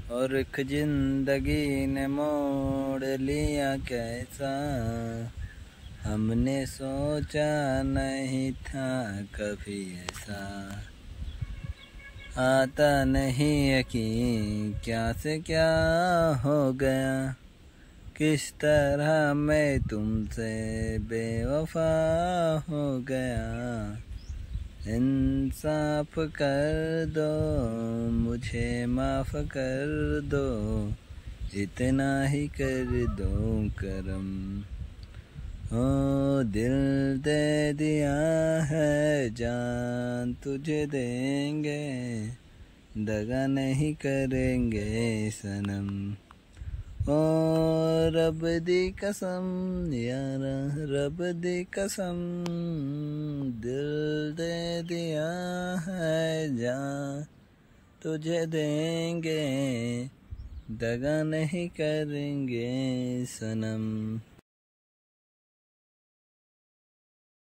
और एक जिंदगी ने मोड़ लिया कैसा, हमने सोचा नहीं था कभी ऐसा। आता नहीं यकीन क्या से क्या हो गया, किस तरह मैं तुमसे बेवफा हो गया। इंसाफ कर दो, मुझे माफ़ कर दो, इतना ही कर दो करम। ओ दिल दे दिया है, जान तुझे देंगे, दगा नहीं करेंगे सनम। ओ रब दी कसम यारा, रब दी कसम, दिल दे दिया है जान तुझे देंगे, दगा नहीं करेंगे सनम।